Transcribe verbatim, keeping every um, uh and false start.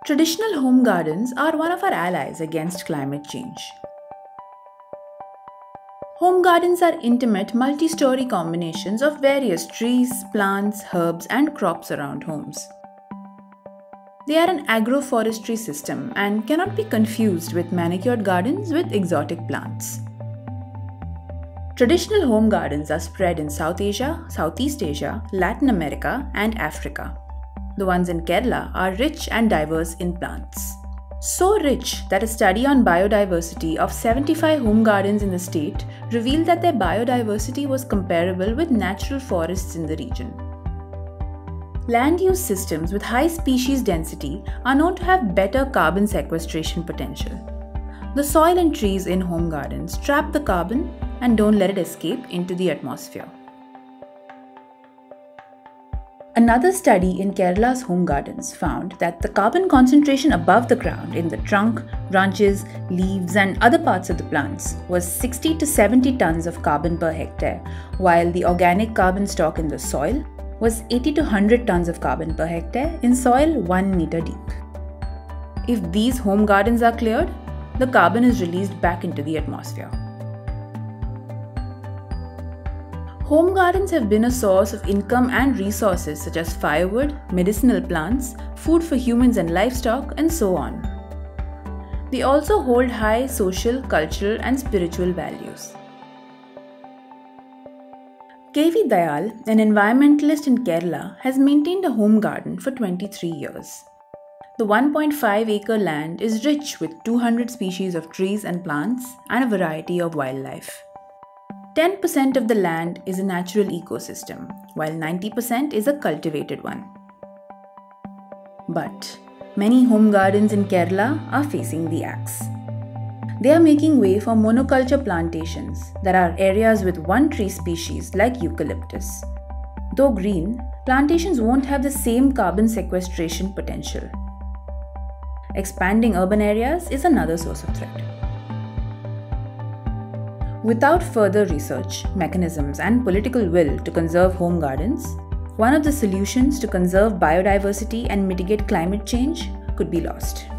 Traditional home gardens are one of our allies against climate change. Home gardens are intimate, multi-story combinations of various trees, plants, herbs, and crops around homes. They are an agroforestry system and cannot be confused with manicured gardens with exotic plants. Traditional home gardens are spread in South Asia, Southeast Asia, Latin America, and Africa. The ones in Kerala are rich and diverse in plants. So rich that a study on biodiversity of seventy-five home gardens in the state revealed that their biodiversity was comparable with natural forests in the region. Land use systems with high species density are known to have better carbon sequestration potential. The soil and trees in home gardens trap the carbon and don't let it escape into the atmosphere. Another study in Kerala's home gardens found that the carbon concentration above the ground in the trunk, branches, leaves and other parts of the plants was sixty to seventy tons of carbon per hectare, while the organic carbon stock in the soil was eighty to one hundred tons of carbon per hectare in soil one meter deep. If these home gardens are cleared, the carbon is released back into the atmosphere. Home gardens have been a source of income and resources such as firewood, medicinal plants, food for humans and livestock, and so on. They also hold high social, cultural, and spiritual values. K V Dayal, an environmentalist in Kerala, has maintained a home garden for twenty-three years. The one point five acre land is rich with two hundred species of trees and plants and a variety of wildlife. ten percent of the land is a natural ecosystem, while ninety percent is a cultivated one. But many home gardens in Kerala are facing the axe. They are making way for monoculture plantations that are areas with one tree species like eucalyptus. Though green, plantations won't have the same carbon sequestration potential. Expanding urban areas is another source of threat. Without further research, mechanisms, and political will to conserve home gardens, one of the solutions to conserve biodiversity and mitigate climate change could be lost.